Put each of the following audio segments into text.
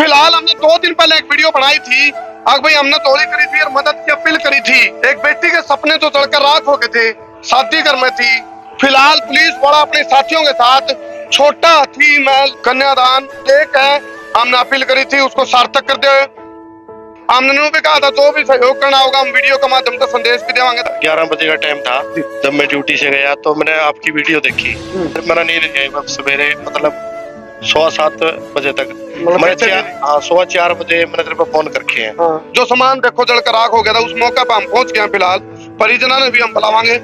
फिलहाल हमने 2 दिन पहले एक वीडियो बनाई थी। भाई हमने तोड़ी करी थी और मदद की अपील करी थी। एक बेटी के सपने तो जलकर राख हो गए थे, शादी घर में थी। फिलहाल पुलिस वाला अपने साथियों के साथ छोटा हाथी महल कन्यादान एक है, हमने अपील करी थी उसको सार्थक कर दे। हमने भी कहा था जो भी सहयोग करना होगा हम वीडियो के माध्यम से संदेश भी देवांगे। 11 बजे का टाइम था जब मैं ड्यूटी से गया तो मैंने आपकी वीडियो देखी। मेरा नींद नहीं आई, सवेरे मतलब 6-7 बजे तक मैंने 4:15 बजे मैंने तेरे पे फोन करके हैं। जो सामान देखो जलकर राख हो गया था उस मौके पे हम पहुंच गए। फिलहाल परिजनों ने भी हम बुलावांगे।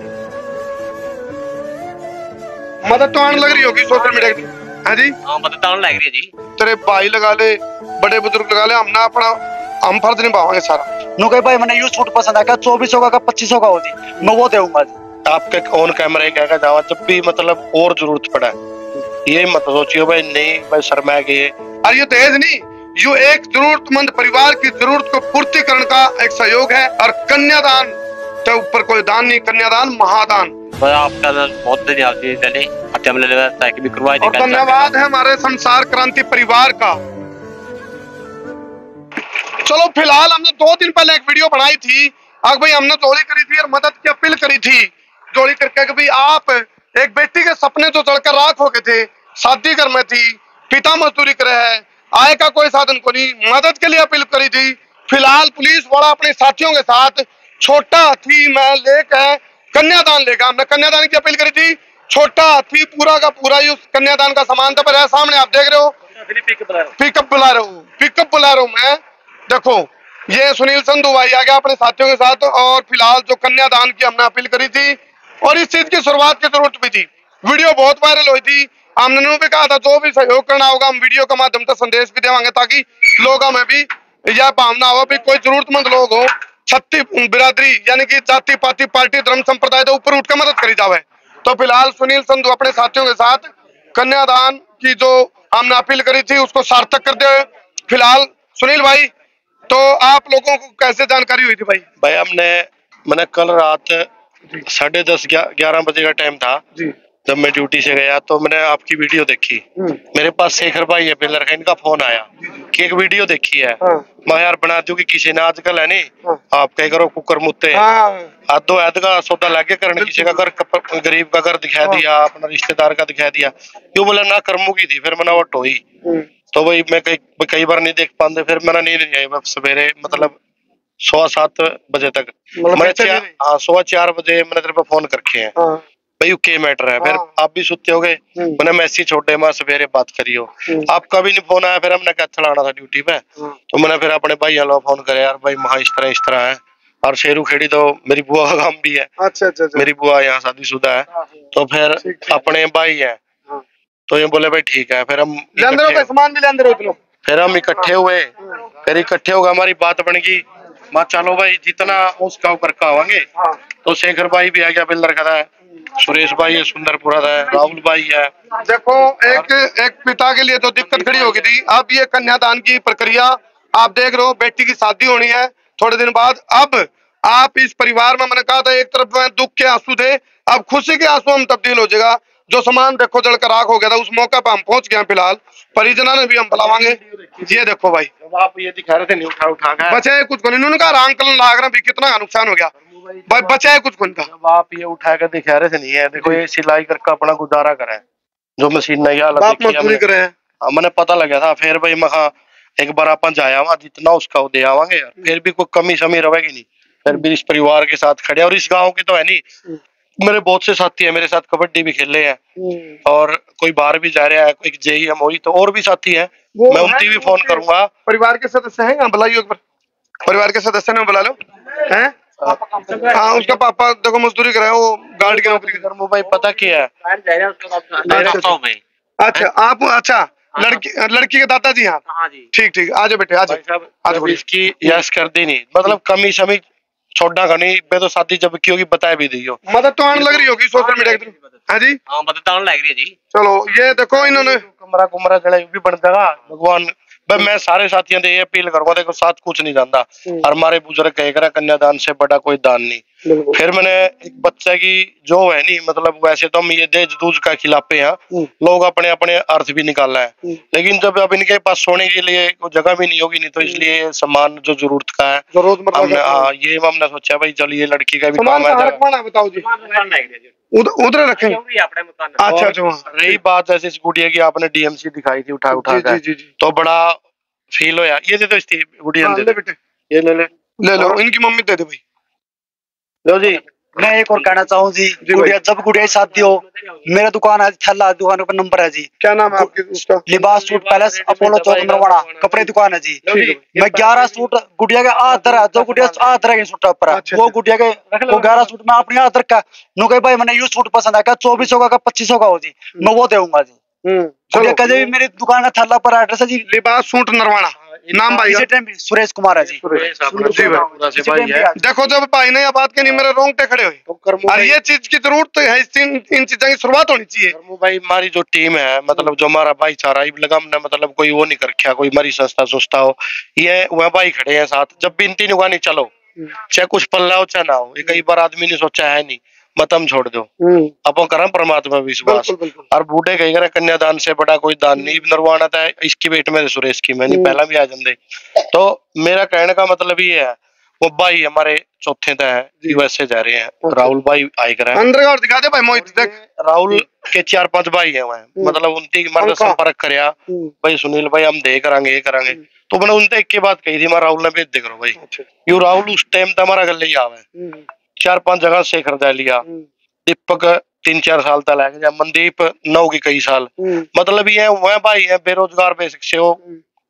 मदद तो आने लग रही होगी सोशल मीडिया की। हाँ जी, मदद आने लग रही है जी। तेरे भाई लगा ले, बड़े बुजुर्ग लगा ले, हमने अपना हम फर्ज निभावांगे सारा। नो कहीं भाई मैंने ये सूट पसंद आया 2400 का 2500 का होती मैं वो दूंगा। आपके ऑन कैमरा ही कहेगा जावा जब भी मतलब और जरूरत पड़ा ये मत सोचियो भाई नहीं भाई शर्मा गए। और ये दहेज नहीं, यो एक जरूरतमंद परिवार की जरूरत को पूर्ति करने का एक सहयोग है। और कन्यादान के ऊपर कोई दान नहीं, कन्यादान महादान। आपका बहुत धन्यवाद और धन्यवाद है हमारे संसार क्रांति परिवार का। चलो फिलहाल हमने 2 दिन पहले एक वीडियो बनाई थी। भाई हमने जोड़ी करी थी और मदद की अपील करी थी। जोड़ी करके कि भाई आप एक बेटी के सपने तो जलकर राख हो गए थे, शादी घर में थी, पिता मजदूरी करे है, आय का कोई साधन को नहीं, मदद के लिए अपील करी थी। फिलहाल पुलिस वाला अपने साथियों के साथ छोटा हाथी महल लेकर कन्यादान लेगा। हमने कन्यादान की अपील करी थी। छोटा हाथी पूरा का पूरा ही उस कन्यादान का सामान था। पर सामने आप देख रहे हो पिकअप बुला रहा हूँ मैं। देखो ये सुनील संधू भाई आ गया अपने साथियों के साथ। और फिलहाल जो कन्यादान की हमने अपील करी थी और इस चीज की शुरुआत की जरूरत भी थी। वीडियो बहुत वायरल हुई थी। हमने भी कहा था जो भी सहयोग करना होगा हम वीडियो के माध्यम से संदेश भी देवांगे ताकि लोगों में भी यह भावना हो भी कोई जरूरतमंद लोग हो, छत्ती बिरादरी यानी कि जाति पाति पार्टी धर्म संप्रदाय के ऊपर उठ कर मदद करी जावे। तो फिलहाल सुनील संधू अपने साथियों के साथ कन्यादान की जो हमने अपील करी थी उसको सार्थक कर दे। फिलहाल सुनील भाई तो आप लोगों को कैसे जानकारी हुई थी भाई? मैंने कल रात 10:30-11 बजे का टाइम था जब मैं ड्यूटी से गया तो मैंने आपकी वीडियो देखी। मेरे पास शेखर भाई है बेलर का, इनका फोन आया कि एक वीडियो देखी है। मैं यार बना दूं कि किसी ने आजकल है नहीं आप कह करो कुकर मुत्ते आधो ऐद का सौदा लागे करने, किसी का घर गरीब का घर दिखा दिया, अपना रिश्तेदार का दिखा दिया, क्यों बोला ना कर्मों की थी। फिर मैंने वो टोई तो वही मैं कई बार नहीं देख पाते। फिर मैंने नींद नहीं आई सवेरे मतलब 6-7 बजे तक मैंने 4:15 बजे मैंने तेरे पे फोन करके हैं भाई के मैटर है। फिर आप भी सुते हो गए, मैंने मैसेज छोड़े मैं सवेरे बात करियो, आपका भी नहीं फोन आया। फिर हमने क्या चलाना था ड्यूटी पे तो मैंने फिर अपने भाई वालों फोन करे यार भाई वहाँ इस तरह है। और शेरू खेड़ी तो मेरी बुआ का काम भी है। अच्छा। मेरी बुआ यहाँ शादीशुदा है तो फिर अपने भाई है तो ये बोले भाई ठीक है। फिर हम इकट्ठे हुए, फिर इकट्ठे होगा हमारी बात बन गई। मां चलो भाई जितना उसका ऊपर कहांगे। तो शेखर भाई भी आ गया बिल्डर का है, सुरेश भाई है सुंदरपुरा है, राहुल भाई है। देखो एक पिता के लिए तो दिक्कत खड़ी हो गई थी। अब ये कन्यादान की प्रक्रिया आप देख रहे हो, बेटी की शादी होनी है थोड़े दिन बाद। अब आप इस परिवार में मैंने कहा था एक तरफ में दुख के आंसू थे, अब खुशी के आंसू में तब्दील हो जाएगा। जो सामान देखो जलकर राख हो गया था उस मौके पे हम पहुंच गए। फिलहाल परिजनों ने भी हम बुलावांगे। ये देखो भाई आप ये दिखा रहे थे नहीं उठा बचे कुछ को नहीं, उन्होंने कहा अंकल लाग रहा भी कितना नुकसान हो गया भाई, बचा है कुछ को का। आप ये उठा कर दिखा रहे थे नहीं है, देखो ये सिलाई करके अपना गुजारा करे जो मशीन नहीं मैंने पता लगा था। फिर भाई मैं एक बार अपन जाया वहां जितना उसका दे आवांगे यार, फिर भी कोई कमी शमी रहेगी नहीं। फिर भी इस परिवार के साथ खड़े और इस गाँव के तो है नहीं, मेरे बहुत से साथी है मेरे साथ कबड्डी भी खेले हैं और कोई बाहर भी जा रहा है, एक जेई है मोई तो और भी साथी है, मैं उनकी भी फोन करूंगा। परिवार के सदस्य हैं बुलाइए, परिवार के सदस्य ने बुला लो हैं। हाँ उसका पापा देखो मजदूरी कर रहा है, वो गार्ड की नौकरी कर। भाई पता क्या है अच्छा आप अच्छा लड़की के दादाजी। हाँ ठीक आ जाओ बेटे आ जाओ। इसकी यस कर दी नहीं मतलब कमी शमी छोड़ना का नहीं, मैं तो शादी जब की होगी बता भी दी हो। मदद तो आने लग रही होगी सोशल मीडिया के थ्रू। हाँ जी मदद आने लग रही है जी। चलो ये देखो इन्होंने कमरा जड़ा भी बन जाएगा भगवान। भाई मैं सारे साथियों से ये अपील करूंगा, देखो साथ कुछ नहीं जानता और हमारे बुजुर्ग कह कर कन्यादान से बड़ा कोई दान नहीं। फिर मैंने एक बच्चा की जो है नहीं, मतलब वैसे तो हम ये दहेज दूज का खिलाफे हैं, लोग अपने अपने अर्थ भी निकाला है, लेकिन जब अब इनके पास सोने के लिए कोई जगह भी नहीं होगी, नहीं तो इसलिए सामान जो जरूरत का है हमने, हाँ ये हमने सोचा भाई चल ये लड़की का भी काम है। बताओ जी, उधर रखेंगे। अच्छा अच्छा। रही बात जैसे इस गुड़िया की आपने डीएमसी दिखाई थी उठा उठा कर, तो बड़ा फील होया। ये दे दो इसकी गुड़िया, ये ले लो, इनकी मम्मी दे दे भाई। लो जी। मैं एक और कहना चाहूँ जी, गुड़िया जब गुड़िया की शादी हो, मेरा दुकान है थल्ला, दुकान का नंबर है जी। क्या नाम है आपके उसका? Libas suit palace, Apollo Chowk Narwada, कपड़े दुकान है जी। मैं 11 सूट गुड़िया के आधर है, जो गुड़िया आधर के सूट पर है, वो गुड़िया के वो 11 सूट में अपने आधर का नु कहे भाई मैंने ये सूट पसंद है, 2400 का 2500 का हो जी, मैं वो दूंगा जी। गुड़िया कहे मेरी दुकान का थल्ला पर एड्रेस है जी, लिबास सूट नरवाड़ा, नाम भाई सुरेश कुमार है जी। देखो जब भाई ने ये बात की नहीं, मेरे रोंगटे खड़े हुए, और ये चीज की जरूरत है, इन चीजों की शुरुआत होनी चाहिए। भाई हमारी जो टीम है, मतलब जो हमारा भाईचारा लगा, हमने मतलब कोई वो नहीं कर रखा, कोई हमारी संस्था हो, ये वह भाई खड़े हैं साथ, जब भी इनती नुगानी चलो, चाहे कुछ पल्ला हो चाहे ना हो, ये कई बार आदमी ने सोचा है नहीं, मतम छोड़ दो, अपन करें परमात्मा विश्वास। और बूढ़े कही करे कन्यादान से बड़ा कोई दान नहीं, नरवाना था इसकी बेट में सुरेश की, मैंने पहला भी आ जाते। तो मेरा कहने का मतलब ये है, वो भाई हमारे चौथे तय है, यूएसए जा रहे हैं, राहुल भाई आए कर अंदर दिखा दे भाई मोहित देख, राहुल के 4-5 भाई है वह, मतलब उनकी मर्द संपर्क करया भाई, सुनील भाई हम दे करांगे ये करांगे, तो मैंने उनसे एक बात कही थी, मैं राहुल ने भेज दे करो भाई, यू राहुल उस टाइम तो हमारा गले ही आवे, 4-5 जगह से खरीदा लिया, दीपक 3-4 साल तक लग गया, मनदीप 9 की कई साल, मतलब ये वह भाई है बेरोजगार बेसिक से हो,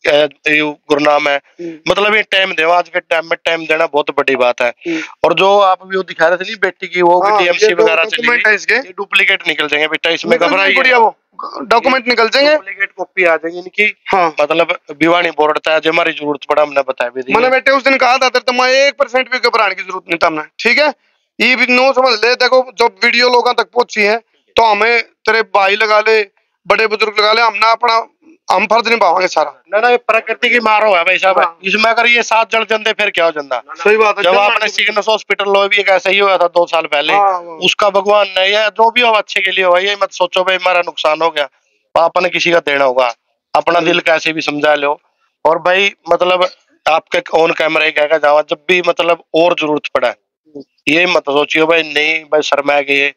गुरनाम है, मतलब ये टाइम दे, आज के टाइम में टाइम देना बहुत बड़ी बात है। और जो आप भी वो दिखा रहे थे नहीं बेटी की, वो डीएमसी वगैरह चली, डुप्लीकेट निकल जाएंगे बेटा, इसमें घबराइए, वो डॉक्यूमेंट निकल जाएंगे, डुप्लीकेट कॉपी आ जाएंगी इनकी। मतलब भिवानी बोर्ड है जो हमारी जरूरत पड़ा, हमने बताया भी, मैंने बेटे उस दिन कहा था तेरे, तुम्हें 1% भी घबराने की जरूरत नहीं था हमने, ठीक है, ये भी नो समझ ले। देखो जब वीडियो लोगों तक पहुंची है, तो हमें तेरे भाई लगा ले, बड़े बुजुर्ग लगा ले, हमने अपना हम फर्ज निभावांगे सारा। ना प्रकृति की मारो है भाई साहब, इसमें अगर ये 7 जल जंदे फिर क्या हो जाता। सही बात है। जब आपने सिग्नस हॉस्पिटल लो भी एक ऐसा ही हुआ था 2 साल पहले, उसका भगवान ने या जो भी हो अच्छे के लिए हो, ये मत सोचो भाई हमारा नुकसान हो गया, पापा ने किसी का देना होगा, अपना दिल कैसे भी समझा लो। और भाई मतलब आपके ऑन कैमरा ही कहेगा जावा, जब भी मतलब और जरूरत पड़ा ये मत सोचियो भाई नहीं भाई शर्मा गए,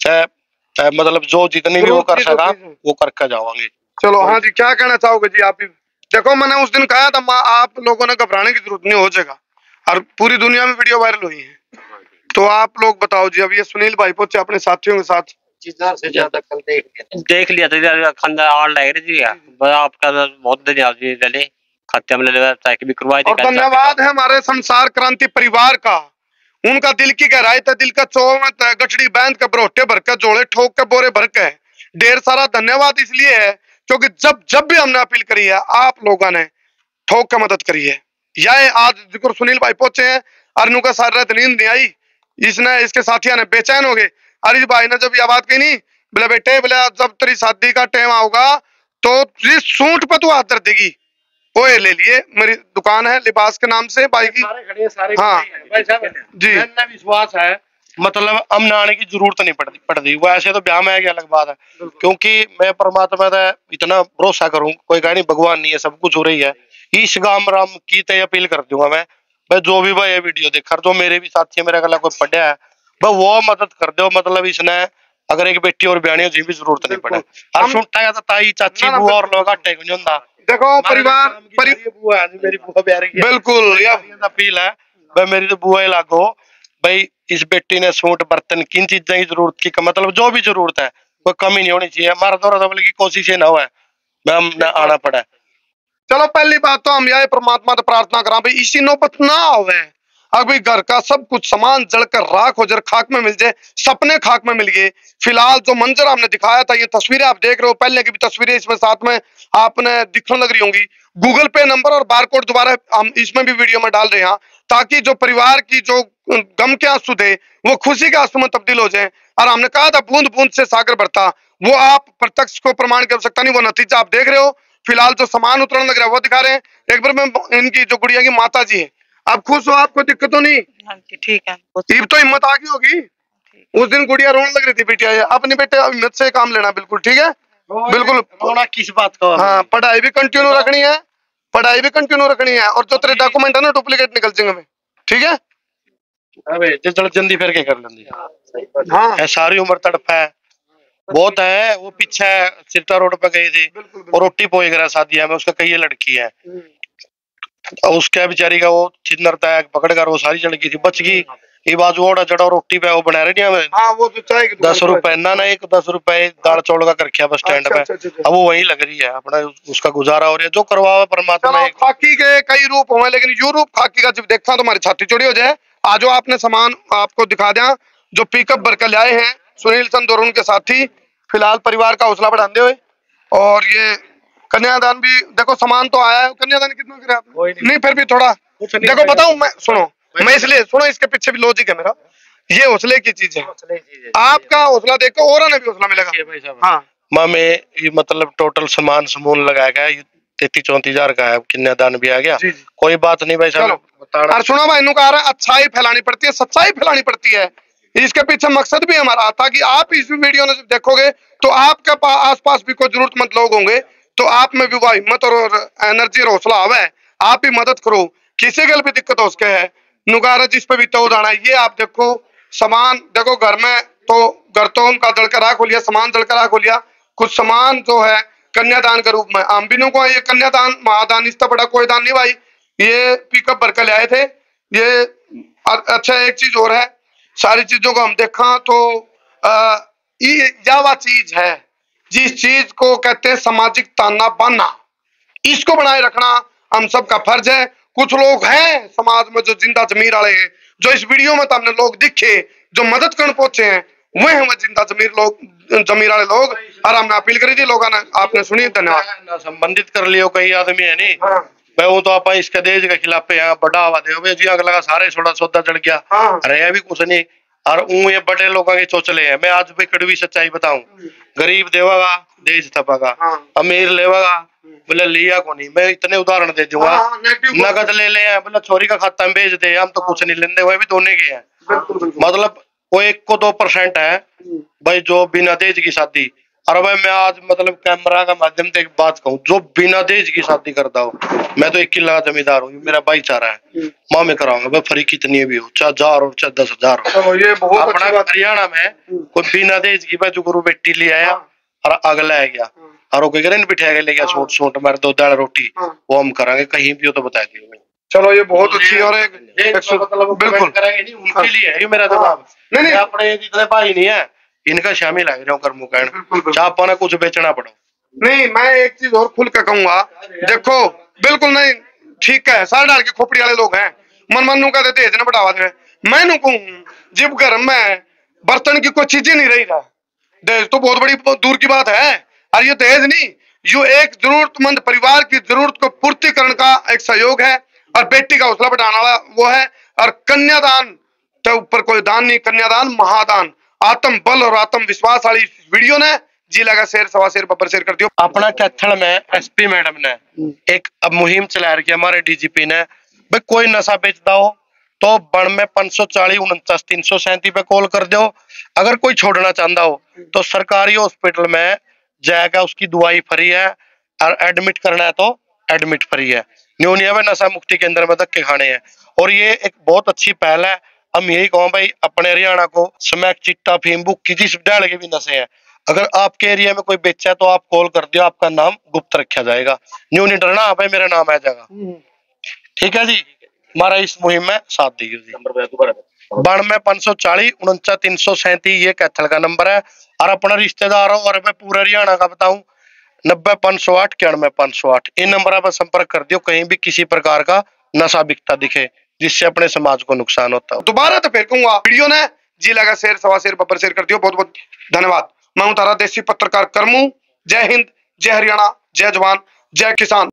चाहे मतलब जो जितनी भी वो कर सका वो करके जाओगे। चलो हाँ जी, क्या कहना चाहोगे जी आप? देखो मैंने उस दिन कहा था आप लोगों ने घबराने की जरूरत नहीं, हो जाएगा, और पूरी दुनिया में वीडियो वायरल हुई है। तो आप लोग बताओ जी, अब ये सुनील भाई पहुंचे अपने साथियों के साथ, से ज्यादा कल देख लिया था, खंदा आड़ लग रही थी आपका, बहुत धन्यवाद खाते में भी करवाई थी। और धन्यवाद है हमारे संसार क्रांति परिवार का, उनका दिल की गहराई था, दिल का चौवा था, गठड़ी बैंड के बरोटे भर के, जोड़े ठोक के बोरे भर के। ढेर सारा धन्यवाद इसलिए है क्योंकि जब भी हमने अपील करी है, आप लोगों ने ठोक के मदद करी है। यह आज जिक्र सुनील भाई पहुंचे हैं, अरनू का सारी रात नींद नहीं आई, इसने इसके साथियों ने बेचैन हो गए। अरिश भाई ने जब यह बात कही नहीं, बोले बेटे बोले जब तेरी शादी का टाइम आओगा तो इस सूट पर तू हाथ धर देगी, वो ले लिए, मेरी दुकान है लिबास के नाम से भाई की। हाँ जी, विश्वास है, मतलब हम आने की जरूरत नहीं पड़ती। वो ऐसे तो ब्याह में है, अलग बात है, क्योंकि मैं परमात्मा का इतना भरोसा करूं, कोई कहा नहीं भगवान नहीं है, सब कुछ हो रही है। इस गाम राम की तय अपील कर दूंगा मैं, भाई जो भी भाई ये वीडियो देख, जो मेरे भी साथी है, मेरा गला कोई पढ़ा है, भाई वो मदद कर दो। मतलब इसने अगर एक बेटी और ब्याह जी भी जरूरत नहीं पड़े, और सुनता ताई चाची बुआ और लोग आटे को नहीं होता। देखो परिवार मेरी बुआ प्यारी बिल्कुल अपील है भाई, मेरी तो बुआ ही लागो भाई, इस बेटी ने सूट बर्तन किन चीजें की जरूरत की, मतलब जो भी जरूरत है कोई कमी नहीं होनी चाहिए, हमारा दौरा दबल की कोशिश ना हो, मैं आना पड़ा। चलो पहली बात तो हम यह परमात्मा से प्रार्थना करा भाई इसी नौबत ना आवे, अभी घर का सब कुछ सामान जलकर राख हो जाए, खाक में मिल जाए, सपने खाक में मिल गए। फिलहाल जो मंजर हमने दिखाया था, ये तस्वीरें आप देख रहे हो, पहले की भी तस्वीरें इसमें साथ में आपने दिखने लग रही होंगी। गूगल पे नंबर और बारकोड दोबारा हम इसमें भी वीडियो में डाल रहे हैं, ताकि जो परिवार की जो गम के आंसू थे वो खुशी के आंसू में तब्दील हो जाए। और हमने कहा था बूंद बूंद से सागर भरता, वो आप प्रत्यक्ष को प्रमाण कर सकता नहीं, वो नतीजा आप देख रहे हो। फिलहाल जो सामान उतरने लग रहा है वो दिखा रहे हैं। एक बार में इनकी जो गुड़िया की माता जी है, आप खुश हो, आपको दिक्कत तो नहीं? हाँ जी ठीक है। ईब तो हिम्मत आ गई होगी। उस दिन गुड़िया रोने लग रही थी बिटिया, अपने बेटे हिम्मत से काम लेना, बिल्कुल ठीक है, बिल्कुल। रोना किस बात का? हाँ, पढ़ाई भी कंटिन्यू रखनी है, पढ़ाई भी कंटिन्यू रखनी है, और जो तेरे डॉक्यूमेंट है ना डुप्लीकेट निकल जाएंगे में, ठीक है। अबे जल्दी फिर के कर लेंगे। हाँ, सारी उम्र तड़प है बहुत है। वो पीछे सिरता रोड पे गई थी और रोटी पोई करा शादी में, उसका कई लड़की है, उसका बेचारी का वो छिन्नरता पकड़ कर वो सारी लड़की थी, बच गई। ये बाजू ओड़ा चढ़ा रोटी पे वो बना रहे नहीं, हाँ, वो तो चाय 10 रुपए ना एक 10 रुपए दाल चौड़ का कर रखा बस स्टैंड पे। अब वो वही लग रही है, अपना उसका गुजारा हो रहा है, जो करवा परमात्मा। खाकी के कई रूप हुए, लेकिन यू रूप खाकी का जब देखा तो हमारी छाती चौड़ी हो जाए। आज आपने सामान आपको दिखा दिया, जो पिकअप भर कर लाए हैं सुनील चंद और उनके साथी, फिलहाल परिवार का हौसला बढ़ाते हुए। और ये कन्यादान भी देखो, सामान तो आया है। कन्यादान कितना करे आपने? नहीं, फिर भी थोड़ा देखो, बताऊं मैं, सुनो, मैं इसलिए सुनो, इसके पीछे भी लॉजिक है मेरा। ये हौसले की चीज है, आपका हौसला देखो और ने भी हौसला मिलेगा। हाँ, माँ में ये मतलब टोटल सामान समून लगाया गया 33-34 हजार का है, कन्यादान भी आ गया। कोई बात नहीं भाई साहब, और सुनो भाई, कह रहा है अच्छाई फैलानी पड़ती है, सच्चाई फैलानी पड़ती है। इसके पीछे मकसद भी हमारा था कि आप इस वीडियो में जब देखोगे तो आपके आसपास भी कोई जरूरतमंद लोग होंगे, तो आप में भी वह हिम्मत और एनर्जी और हौसला आवे, आप भी मदद करो। किसी के भी दिक्कत हो उसके है नुकारा जिस पे भी तो जाना। ये आप देखो सामान, देखो घर में तो उनका जलकर राख हो लिया, सामान जलकर राख हो लिया। कुछ सामान जो है कन्यादान के रूप में, हम बिनों को ये कन्यादान महादान इससे बड़ा कोई दान नहीं भाई। ये पिकअप भर कर आए थे। ये अच्छा, एक चीज और है, सारी चीजों को हम देखा तो यह चीज है जिस चीज को कहते हैं सामाजिक ताना बाना, इसको बनाए रखना हम सबका फर्ज है। कुछ लोग हैं समाज में जो जिंदा जमीर वाले हैं, जो इस वीडियो में तो हमने लोग दिखे जो मदद करने पहुंचे हैं, वह हैं जिंदा जमीर वाले लोग। और हमने अपील करी थी, लोगों ने आपने सुनी, धन्यवाद। संबंधित कर लियो कई आदमी है नहीं। मैं वो तो आप इसके देश के खिलाफ यहाँ बड़ा हवा दे जी, अगला सारे छोड़ा सौदा चढ़ गया। अरे भी कुछ नहीं, और ये बड़े लोगों के चोचले हैं। मैं आज भी कड़वी सच्चाई बताऊं, गरीब देवागा देश थपागा, अमीर लेवागा बोले लिया को नहीं। मैं इतने उदाहरण दे दूंगा, नगद ले ले बोले छोरी का खाता में भेज दे, हम तो कुछ नहीं लेने, वह भी दोने के हैं। मतलब वो 1-2% है भाई जो बिना दहेज की शादी। और भाई मैं आज मतलब कैमरा का माध्यम से एक बात कहूँ, जो बिना दहेज की शादी करता हो, मैं तो 1 किला जमींदार हूँ, मेरा भाईचारा है, माँ में कराऊंगा भाई, फरी कितनी भी हो, चाहे 1000 हो चाहे 10,000 हो। ये बहुत अपना हरियाणा में कोई बिना दहेज की भाई जो गुरु बेटी ले आया और अगला है गया और वो कह बिठा के ले गया सूट सूट मारे 2 दाल रोटी, वो हम करांगे कहीं भी हो तो बता दियो। चलो ये बहुत अच्छी और एक बिल्कुल करेंगे उनके लिए है मेरा जवाब। नहीं अपने जितने भाई नहीं है इनका शामिल है कर्मों का, चापा ना कुछ बेचना पड़ो। नहीं, मैं एक चीज और खुल के कहूंगा, देखो बिल्कुल नहीं ठीक है, सारे डाल के खोपड़ी वाले लोग हैं, मन का देते इतना बढ़ावा दे। मैं नु कहूँ जब घर में बर्तन की कोई चीजें नहीं रही रहा, दहेज तो बहुत बड़ी दूर की बात है। और ये दहेज नहीं, यो एक जरूरतमंद परिवार की जरूरत को पूर्ति करने का एक सहयोग है, और बेटी का हौसला बढ़ाने वाला वो है। और कन्यादान के ऊपर कोई दान नहीं, कन्यादान महादान, आत्म बल और आत्मविश्वास वाली वीडियो ने जी लगा शेर सवा शेर बब्बर शेर कर दियो। अपना कैथल में एसपी मैडम ने एक अब मुहिम चला रखी, हमारे डीजीपी ने, भाई कोई नशा बेचता हो तो 92 540 49 337 पे कॉल कर दो। अगर कोई छोड़ना चाहता हो तो सरकारी हॉस्पिटल में जाएगा, उसकी दवाई फ्री है, और एडमिट करना है तो एडमिट फ्री है। न्यूनिया में नशा मुक्ति केंद्र में धक्के खाने हैं, और ये एक बहुत अच्छी पहल है। हम यही कहूँ भाई अपने हरियाणा को स्मैक चिट्टा फीम बुक की जिस डाल के भी नशे हैं, अगर आपके एरिया में कोई बेचा है तो आप कॉल कर दियो, आपका नाम गुप्त रखा जाएगा। न्यू नहीं डरना भाई, मेरा नाम आ जाएगा, ठीक है जी। हमारा इस मुहिम में साथ दीजिए जी। 92 540 49 337 ये कैथल का नंबर है। और अपना रिश्तेदार हो, और मैं पूरे हरियाणा का बताऊं 90 508 91 508 इन नंबर पर संपर्क कर दियो, कहीं भी किसी प्रकार का नशा बिकता दिखे जिससे अपने समाज को नुकसान होता है। दोबारा तो फिर कहूंगा, वीडियो ने जी लगा शेर सवा शेर बब्बर शेर कर दियो। बहुत बहुत धन्यवाद। मैं हूं तारा देसी पत्रकार करमू। जय हिंद, जय हरियाणा, जय जवान, जय किसान।